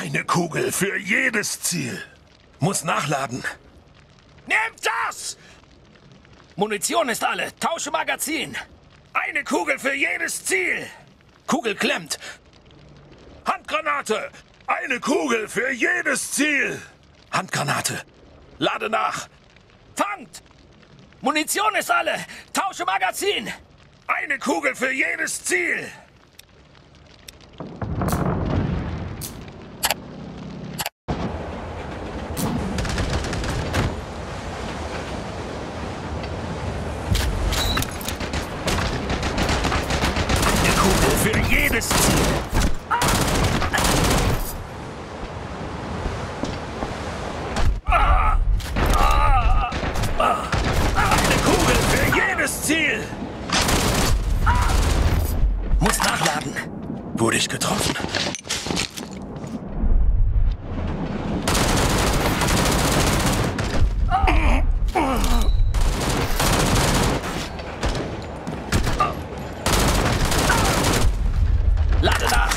Eine Kugel für jedes Ziel. Muss nachladen. Nehmt das! Munition ist alle. Tausche Magazin. Eine Kugel für jedes Ziel. Kugel klemmt. Handgranate. Eine Kugel für jedes Ziel. Handgranate. Lade nach. Fangt! Munition ist alle. Tausche Magazin. Eine Kugel für jedes Ziel. Für jedes Ziel. Eine Kugel für jedes Ziel. Muss nachladen. Wurde ich getroffen? Lade nach.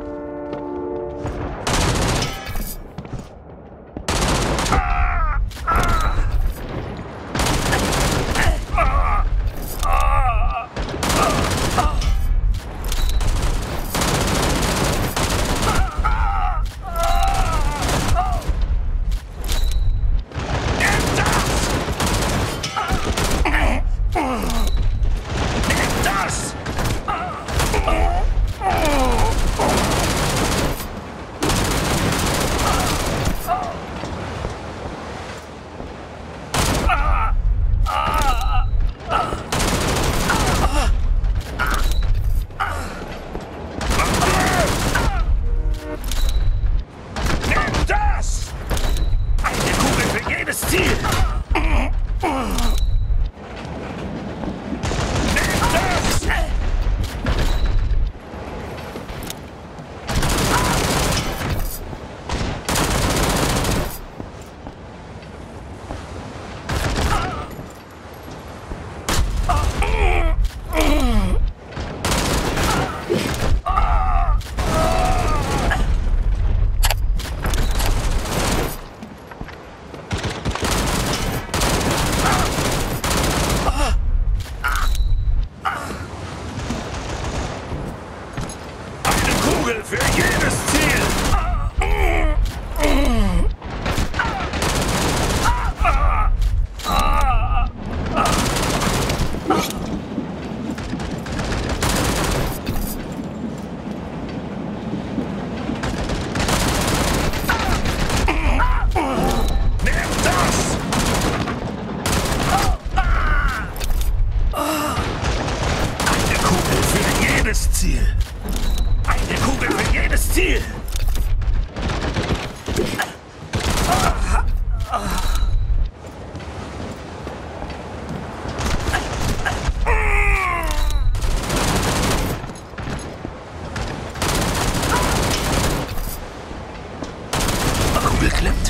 Für jedes Ziel! Nehmt das! Eine Kugel für jedes Ziel! Eine Kugel für jedes Ziel! Kugel klemmt.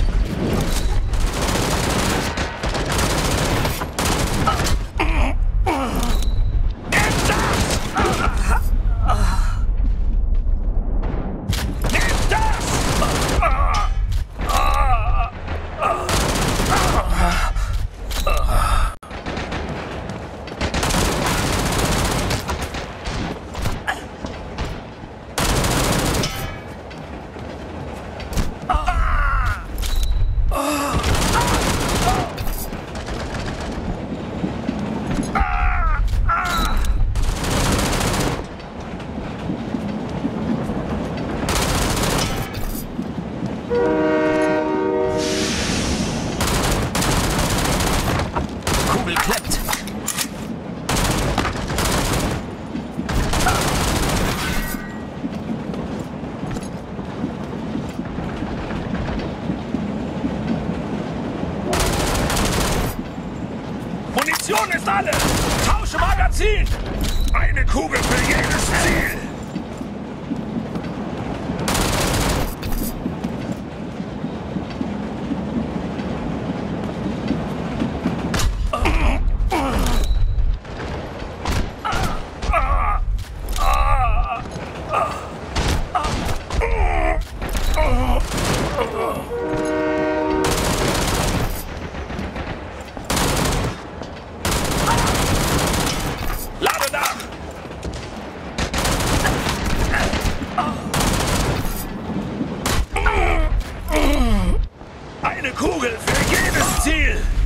Kugel klemmt. Munition ist alle! Tausche Magazin! Eine Kugel für jedes Ziel! Kugel für jedes Ziel!